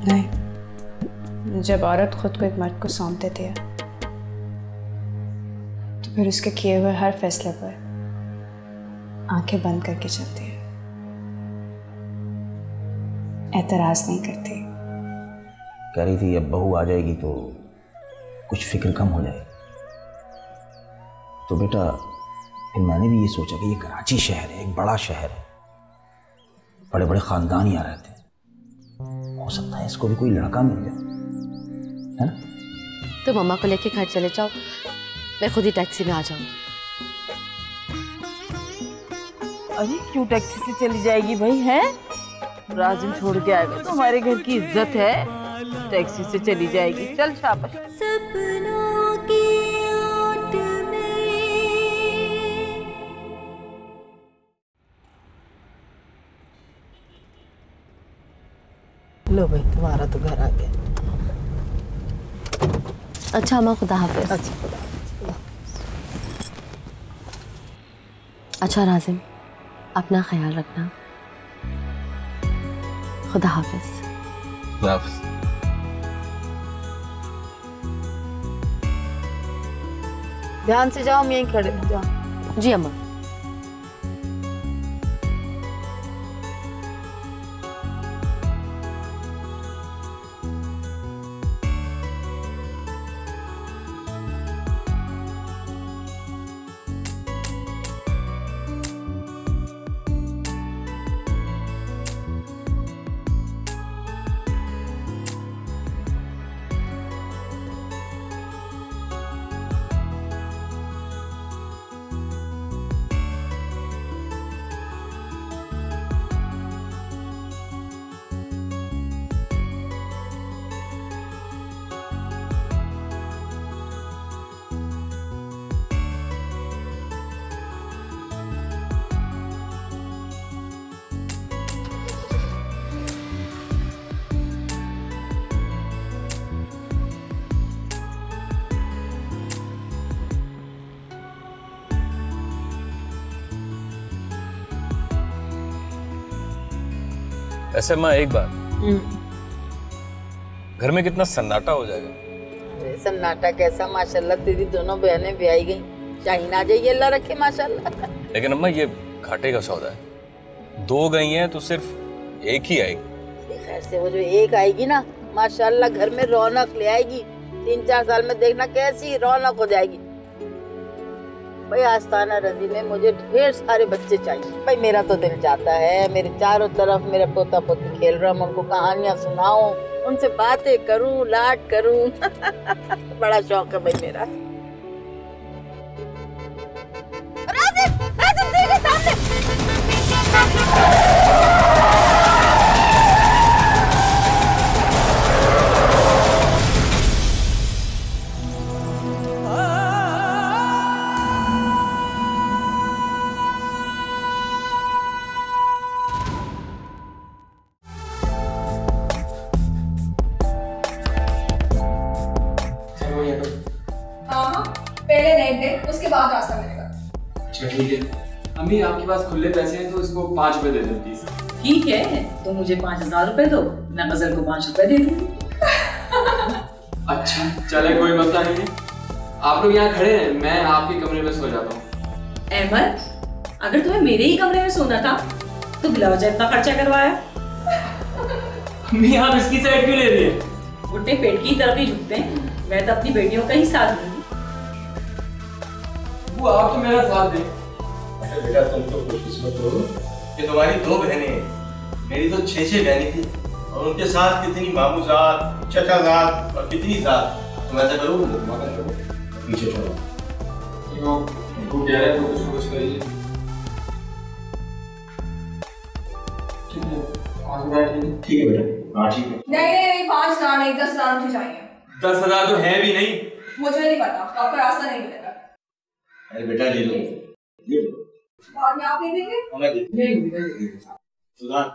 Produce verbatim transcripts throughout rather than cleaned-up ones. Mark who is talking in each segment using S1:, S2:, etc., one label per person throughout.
S1: नहीं, जब औरत खुद को एक मर्द को सौंप देती है तो फिर उसके किए हुए हर फैसले पर आंखें बंद करके चलती है, एतराज नहीं करती।
S2: कह रही थी अब बहू आ जाएगी तो कुछ फिक्र कम हो जाएगी। तो बेटा फिर मैंने भी ये सोचा कि ये कराची शहर है, एक बड़ा शहर है, बड़े बड़े खानदान यहाँ रहते हैं, हो सकता है इसको भी कोई लड़का मिल जाए, है ना?
S3: तो मम्मा को लेके घर चले जाओ, मैं खुद ही टैक्सी में आ जाऊंगी।
S4: अरे क्यों टैक्सी से चली जाएगी भाई? है राजिम छोड़ के आएगा तो हमारे घर की इज्जत है, टैक्सी से चली जाएगी। चल शाबाश।
S5: सपनों की ओट में।
S4: लो भाई तुम्हारा तो घर आ गया।
S3: अच्छा अम्मा, खुदा हाफिज।
S4: अच्छा खुदा।
S3: अच्छा राजिम, अपना ख्याल रखना। खुदा हाफिज।
S2: खुदा हाफिज।
S4: ध्यान से जाओ, मैं यहीं खड़े हूँ, जाओ।
S3: जी अम्मा।
S6: ऐसे माँ एक बात, घर में कितना सन्नाटा हो जाएगा।
S4: सन्नाटा कैसा? माशाल्लाह तेरी दोनों बहनें भी आई गई, शाहीन आ जाइए, अल्लाह रखे माशाल्लाह।
S6: लेकिन अम्मा ये घाटे का सौदा है, दो गई हैं तो सिर्फ एक ही आएगी।
S4: खैर से वो जो एक आएगी ना माशाल्लाह घर में रौनक ले आएगी। तीन चार साल में देखना कैसी रौनक हो जाएगी। भाई आस्ताना रजी में मुझे ढेर सारे बच्चे चाहिए। भाई मेरा तो दिल चाहता है मेरे चारों तरफ मेरे पोता पोती खेल रहा, मैं उनको कहानियां सुनाऊं, उनसे बातें करूं, लाड करूं। बड़ा शौक है भाई मेरा। राजिम, राजिम तेरे सामने।
S7: पहले रेंट दे, उसके बाद रास्ता मिलेगा।
S8: अच्छा ठीक है। अम्मी आपके पास खुले पैसे हैं तो इसको पाँच रुपए दे दो प्लीज।
S9: ठीक है, तो मुझे पाँच हजार रुपए दो, मैं गजल को पाँच रुपए दे दूंगी।
S8: अच्छा चले, कोई मसला नहीं है। आप लोग यहाँ खड़े हैं, मैं आपके कमरे में सो जाता हूँ।
S9: अहमद, अगर तुम्हें मेरे ही कमरे में सोना था तो बिला वजह इतना खर्चा करवाया।
S8: अम्मी आप इसकी साइड क्यों ले रही है?
S9: घुटने पेट की तरफ ही झुकते हैं, मैं तो अपनी बेटियों का ही साथ दूंगी।
S8: वो आप तो मेरा साथ दें।
S2: अरे बेटा तुम तो खुशकिस्मत हो कि तुम्हारी दो बहनें हैं, मेरी तो छह छह बहनें थी और उनके साथ कितनी मामू जात, चचा जात और कितनी जात। तुम ऐसा करो, मगन करो, पीछे छोड़ो।
S8: वो वो कह रहे हैं तो कुछ कुछ करिए। ठीक है, पाँच हजार ठीक है बेटा। हाँ ठीक है।
S7: नहीं नहीं नहीं, पाँच हजार नहीं, दस हजार मुझे चाहिए।
S8: दस हजार तो है भी नहीं।
S7: मुझे नहीं पता, तो आपका रास्ता नहीं मिलेगा।
S2: अरे बेटा ले लो, ले लो।
S7: बाद में आप दे देंगे?
S2: मैं दे दूंगी। सुधार।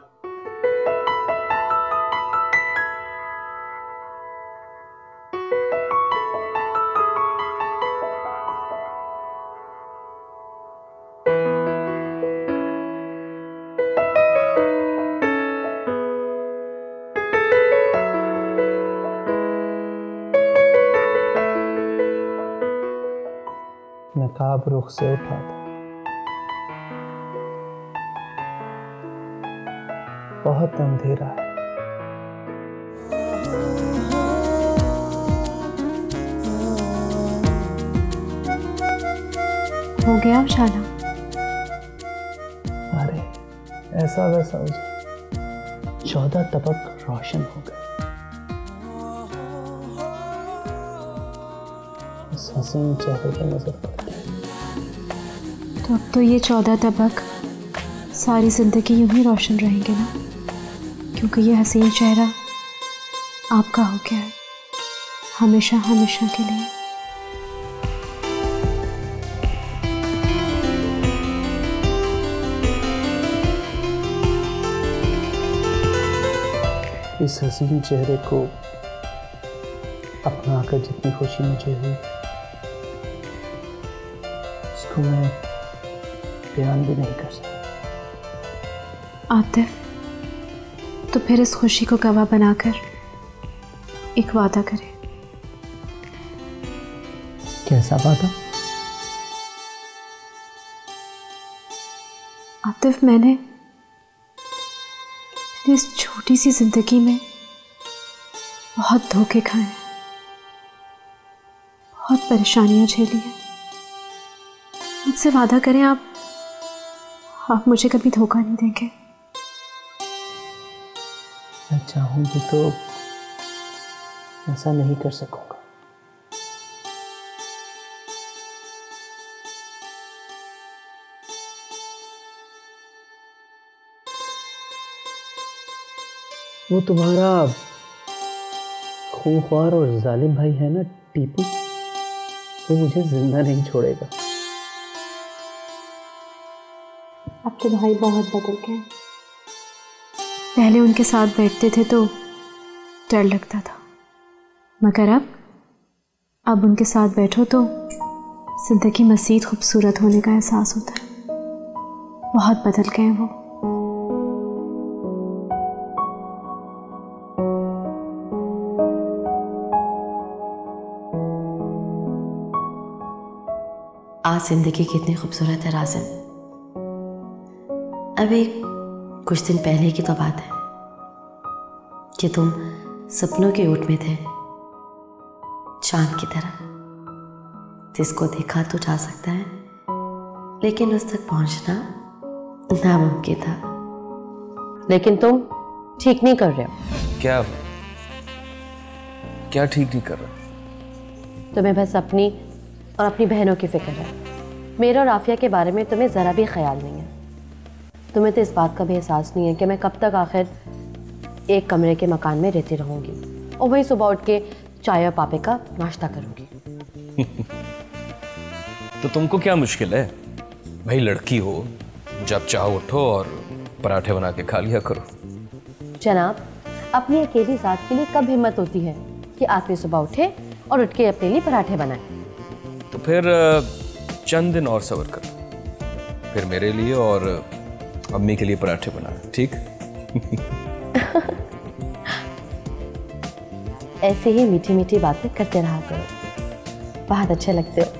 S10: बेनकाब रुख से उठा था। बहुत अंधेरा है।
S1: हो गया उजाला?
S10: अरे ऐसा वैसा हो जाए, चौदह तबक रोशन हो गए। इस हसीन चेहरे पर नजर पड़ती है।
S1: तो अब तो ये चौदह तबक सारी जिंदगी यूं ही रोशन रहेंगे ना, क्योंकि ये हसीन चेहरा आपका हो गया है हमेशा हमेशा के लिए।
S10: इस हसीन चेहरे को अपना कर जितनी खुशी मुझे हुई, उसको मैं बयान भी नहीं कर सकता।
S1: आतिफ, तो फिर इस खुशी को गवाह बनाकर एक वादा करें।
S10: कैसा वादा?
S1: आतिफ, मैंने इस छोटी सी जिंदगी में बहुत धोखे खाए हैं, बहुत परेशानियां झेली हैं। मुझसे वादा करें आप आप मुझे कभी धोखा नहीं देंगे।
S10: मैं चाहूंगी तो ऐसा नहीं कर सकूंगा। वो तुम्हारा खूंखार और जालिम भाई है ना टीपू, वो मुझे जिंदा नहीं छोड़ेगा।
S1: आपके भाई बहुत बदल गए। पहले उनके साथ बैठते थे तो डर लगता था, मगर अब अब उनके साथ बैठो तो जिंदगी मज़ीद खूबसूरत होने का एहसास होता है। बहुत बदल गए हैं वो।
S3: आज जिंदगी कितनी खूबसूरत है राज़िन। अभी कुछ दिन पहले की तो बात है कि तुम सपनों की ओट में थे, चांद की तरह, जिसको देखा तो जा सकता है लेकिन उस तक पहुंचना नामुमकिन था। लेकिन तुम ठीक नहीं कर रहे हो।
S6: क्या क्या ठीक नहीं कर रहा?
S3: तुम्हें बस अपनी और अपनी बहनों की फिक्र है। मेरे और आफिया के बारे में तुम्हें ज़रा भी ख्याल नहीं है। तुम्हें तो इस बात का भी एहसास नहीं है कि मैं कब तक आखिर एक कमरे के मकान में रहती रहूँगी और वही सुबह उठ के चाय और पापे का नाश्ता करूँगी।
S6: तो तुमको क्या मुश्किल है भाई? लड़की हो, जब चाहो उठो और पराठे बना के खा लिया करो।
S3: जनाब, अपनी अकेली ज़ात के लिए कब हिम्मत होती है कि आदमी सुबह उठे और उठ के अपने लिए पराठे बनाए?
S6: तो फिर चंद दिन और सब्र कर, फिर मेरे लिए और अम्मी के लिए पराठे बना, ठीक?
S3: ऐसे ही मीठी मीठी बातें करते रहा करो, बहुत अच्छे लगते हो।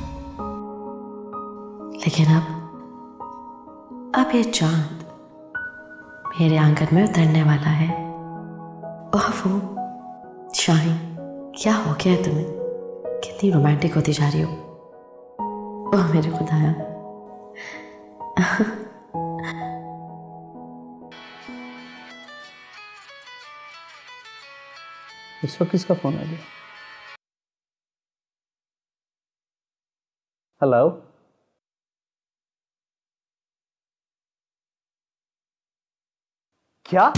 S3: लेकिन अब अब ये चांद मेरे आंगन में उतरने वाला है। ओह वो शाहीन, क्या हो गया है तुम्हें? कितनी रोमांटिक होती जा रही हो। ओह मेरे खुदाया।
S10: इस वक्त किसका फोन आ गया? हेलो, क्या?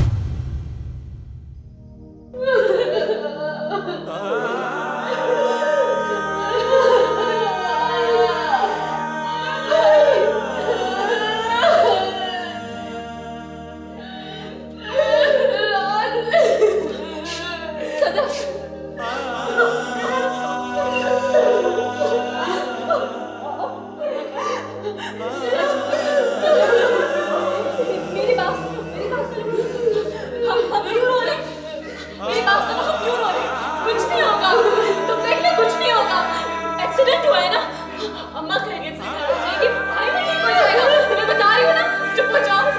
S9: अम्मा खैरियत से घर आ जाएगी, भाई भी ठीक हो जाएगा। मैं बता रही हूँ ना, चुप हो जाओ।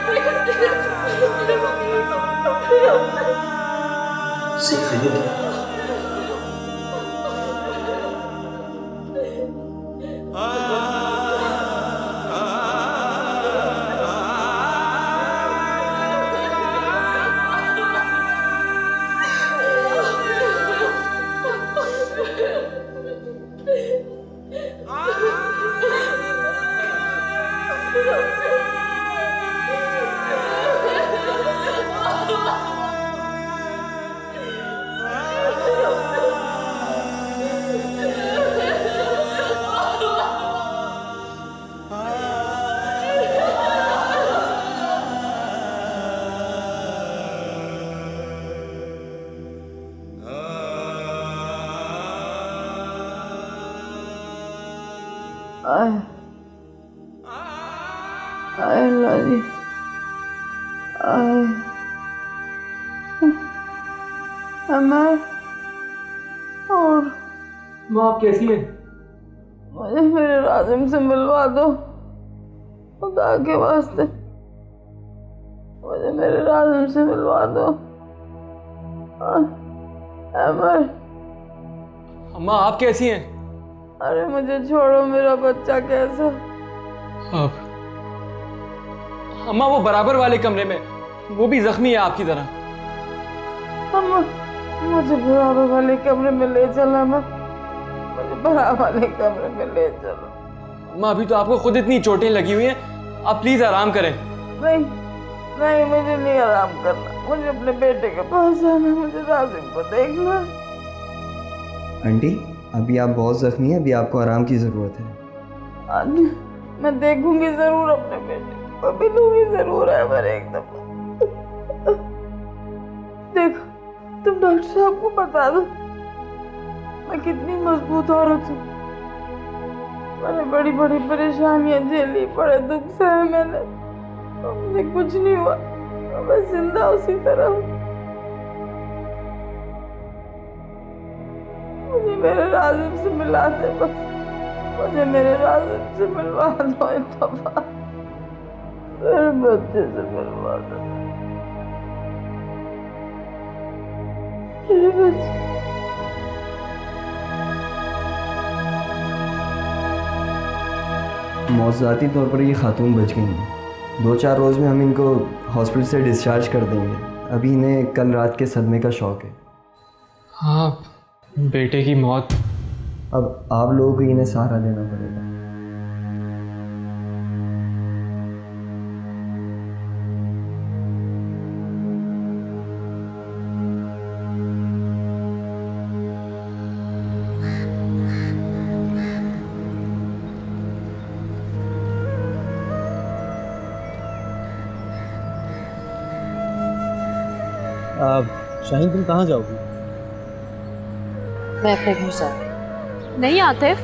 S4: आए आए अल्लाह जी, आए अमर। और
S8: माँ आप कैसी हैं?
S4: मुझे मेरे राजिम से मिलवा दो, खुदा के वास्ते मुझे मेरे राजिम से मिलवा दो। अमर।
S8: अम्मा आप कैसी हैं?
S4: अरे मुझे छोड़ो, मेरा बच्चा कैसा?
S8: आप अम्मा वो बराबर वाले कमरे में, वो भी जख्मी है आपकी तरह।
S4: अम्मा मुझे बराबर वाले कमरे में ले चलो, अम्मा मुझे बराबर वाले कमरे में ले चलो।
S8: अम्मा अभी तो आपको खुद इतनी चोटें लगी हुई हैं, आप प्लीज आराम करें।
S4: नहीं नहीं, मुझे नहीं आराम करना, मुझे अपने बेटे के पास जाना, मुझे राजिम को देखना।
S11: आंटी अभी आप बहुत जख्मी हैं, अभी आपको आराम की ज़रूरत है।
S4: आंटी मैं देखूंगी जरूर अपने बेटे को, मिलूंगी जरूर है पर एक दफा। देखो तुम डॉक्टर साहब को बता दो मैं कितनी मजबूत औरत हूँ। मैंने बड़ी बड़ी परेशानियां झेली, बड़े दुख से है मैंने, तो मुझे कुछ नहीं हुआ, तो मैं जिंदा उसी तरह हूँ। मुझे मेरे राजिम से मिला दे बस, मुझे मेरे राजिम से मिलवा दो एक दफा, मेरे बच्चे से मिलवा दो मेरे बच्चे।
S11: मौज़ाती तौर पर ये खातून बच गई हैं, दो चार रोज़ में हम इनको हॉस्पिटल से डिस्चार्ज कर देंगे। अभी इन्हें कल रात के सदमे का शौक़ है।
S8: हाँ बेटे की मौत,
S11: अब आप लोगों को इन्हें सहारा देना पड़ेगा।
S10: शाहीन तुम कहाँ जाओगी?
S3: मैं अपने घर जा रही।
S1: नहीं आतिफ,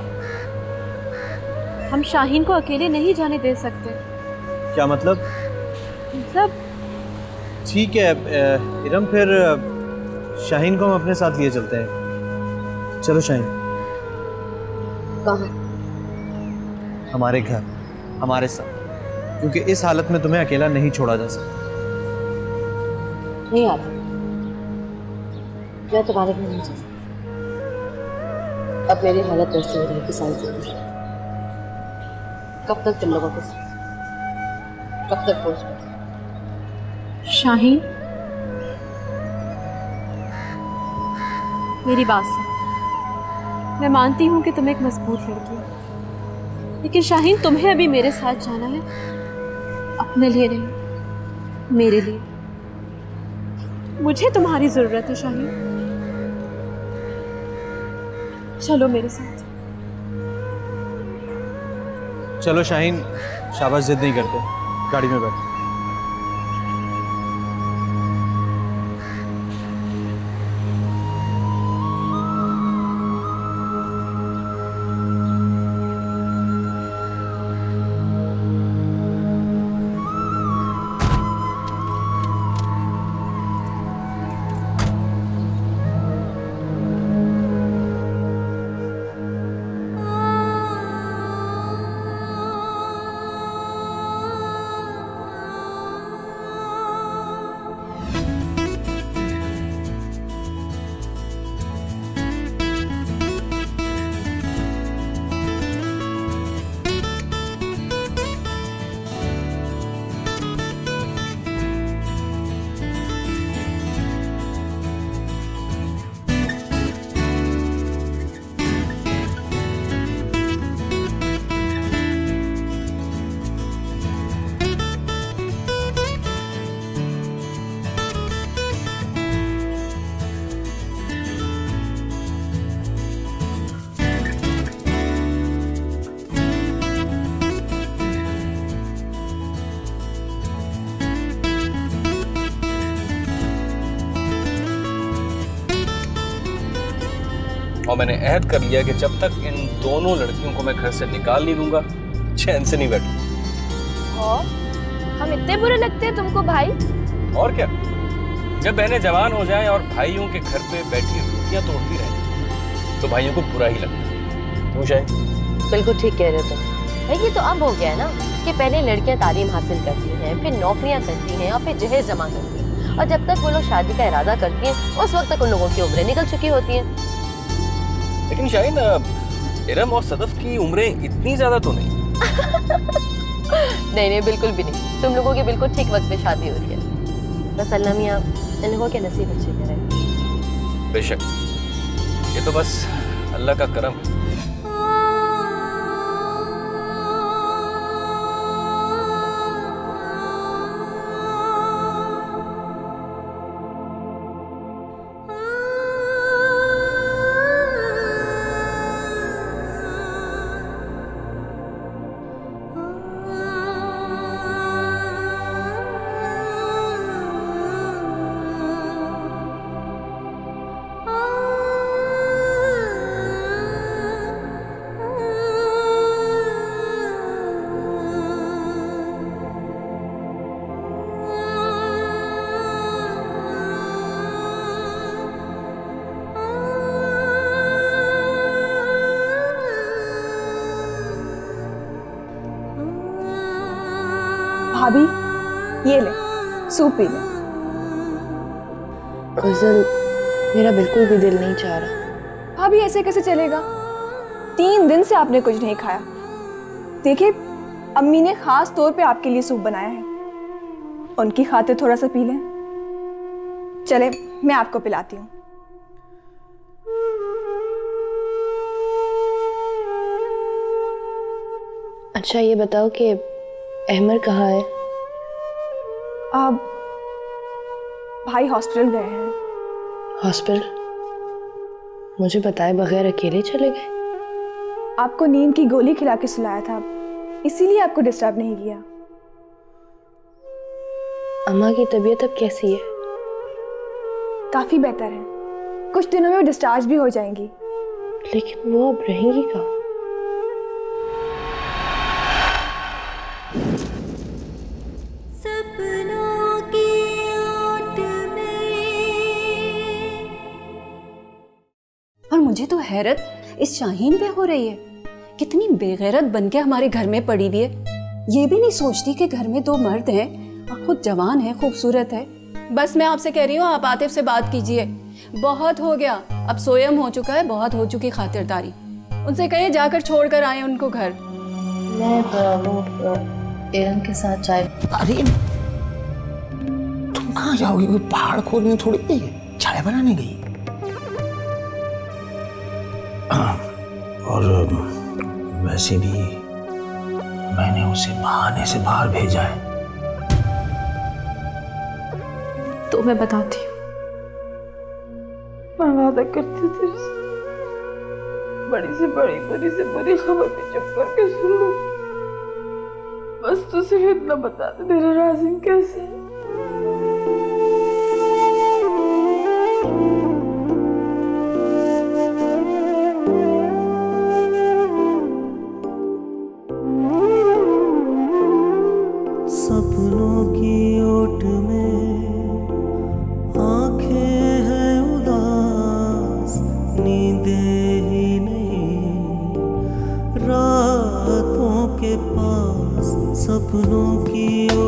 S1: हम शाहीन को अकेले नहीं जाने दे सकते।
S10: क्या मतलब?
S1: मतलब
S10: ठीक है इरम, फिर शाहीन को हम अपने साथ लिए चलते हैं। चलो शाहीन।
S3: कहाँ?
S10: हमारे घर, हमारे साथ, क्योंकि इस हालत में तुम्हें अकेला नहीं छोड़ा जा सकता।
S3: नहीं आता, मैं तुम्हारे घर नहीं जा सकती। अब मेरी हालत वैसी हो रहेगी सारी जिंदगी। कब तक तुम लोगों के साथ, कब तक पहुंच पाओ?
S1: शाहीन मेरी बात सुन, मैं मानती हूँ कि तुम एक मजबूत लड़की हो, लेकिन शाहीन तुम्हें अभी मेरे साथ जाना है, अपने लिए नहीं, मेरे लिए। मुझे तुम्हारी जरूरत है शाहीन, चलो मेरे साथ।
S10: चलो शाहीन, शाबाश, जिद नहीं करते, गाड़ी में बैठ।
S6: और मैंने अहद कर लिया कि जब तक इन दोनों लड़कियों को मैं घर से निकाल नहीं दूंगा चैन से नहीं बैठूंगा।
S12: और हम इतने बुरे लगते हैं तुमको भाई?
S6: और क्या, जब बहनें जवान हो जाएं और भाइयों के घर पे बैठी रोटियां तोड़ती रहें तो भाइयों को बुरा ही लगता है। क्यों शायद?
S3: बिल्कुल ठीक कह रहे हो तुम। ये तो अब हो गया है ना कि पहले लड़कियां तालीम हासिल करती हैं, फिर नौकरियां करती हैं और फिर जहेज जमा करती हैं, और जब तक वो लोग शादी का इरादा करती हैं उस वक्त तक उन लोगों की उम्रें निकल चुकी होती हैं।
S6: लेकिन शायद इरम और सदफ की उम्रें इतनी ज्यादा तो नहीं।
S3: नहीं नहीं, बिल्कुल भी नहीं। तुम लोगों की बिल्कुल ठीक वक्त पे शादी हो रही है। बस अल्लाह मियां इन लोगों के नसीब अच्छे करे।
S6: बेशक, ये तो बस अल्लाह का करम है।
S7: भाभी ये ले, सूप पी ले।
S12: गजल, मेरा बिल्कुल भी दिल नहीं चाह रहा।
S7: भाभी ऐसे कैसे चलेगा? तीन दिन से आपने कुछ नहीं खाया। देखिए, अम्मी ने खास तौर पे आपके लिए सूप बनाया है, उनकी खातिर थोड़ा सा पी लें। चले, मैं आपको पिलाती हूँ।
S12: अच्छा ये बताओ कि अहमर कहाँ है?
S7: अब भाई हॉस्पिटल गए हैं।
S12: हॉस्पिटल? मुझे बताए बगैर अकेले चले गए?
S7: आपको नींद की गोली खिला के सुलाया था, इसीलिए आपको डिस्टर्ब नहीं किया।
S12: अम्मा की तबीयत अब कैसी है?
S7: काफी बेहतर है, कुछ दिनों में वो डिस्चार्ज भी हो जाएंगी।
S12: लेकिन वो अब रहेंगी कहाँ?
S13: और मुझे तो हैरत इस शाहीन पे हो रही है, कितनी बेगैरत बन के हमारे घर में पड़ी हुई है। ये भी नहीं सोचती कि घर में दो मर्द हैं और खुद जवान है, खूबसूरत है। बस मैं आपसे कह रही हूँ, आप आतिफ से बात कीजिए। बहुत हो गया, अब सोयम हो चुका है, बहुत हो चुकी खातिरदारी। उनसे कहिए जाकर छोड़ कर आए उनको घर।
S3: मैं इरम के साथ चाय।
S2: अरे तुम कहाँ जाओगी? कोई पहाड़ खोदने थोड़ी गई है, चाय बनाने गई। और वैसे भी मैंने उसे बहाने से बाहर भेजा है।
S1: तो मैं बताती हूँ।
S4: मैं वादा करती हूँ तेरे से, बड़ी से बड़ी बुरी से बुरी खबर भी चुप करके सुन लूं। बस तू सिर्फ इतना बता दे मेरा राज़िम कैसे है।
S5: सपनों की ओट में आंखें हैं उदास, नींदें ही नहीं रातों के पास। सपनों की